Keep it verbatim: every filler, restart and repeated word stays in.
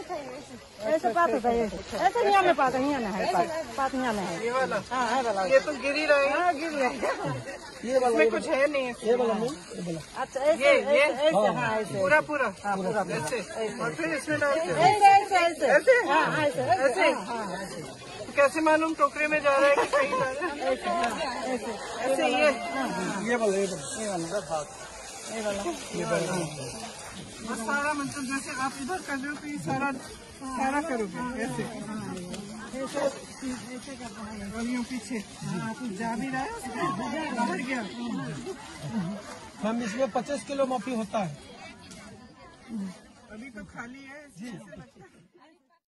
ऐसे पात होता है, ऐसे यहाँ में पात यहाँ ना है, पात पात यहाँ ना है। ये वाला हाँ है वाला, ये तो गिर ही रहा है। हाँ गिर गया। ये वाला में कुछ है नहीं। ये वाला नहीं, ये वाला। अच्छा ऐसे ऐसे ऐसे हाँ ऐसे पूरा पूरा हाँ पूरा ऐसे और फिर इसमें डालते हैं ऐसे ऐसे ऐसे हाँ ऐसे ऐसे हाँ ऐसे कैसे मालूम टोकरे में जा रहा है कि कहीं जा रहा है? ऐसे हाँ ऐसे ऐसे ये ये वाला, ये वाला, ये वाला ये वाला ये वाला बस सारा मतलब जैसे आप इधर कर रहे हो तो ये सारा सारा करोगे ऐसे ऐसे ऐसे करते हैं। और यूँ पीछे हाँ कुछ जा भी रहा है बाहर गया। मैम इसमें पच्चीस किलो माफी होता है। अभी तो खाली है।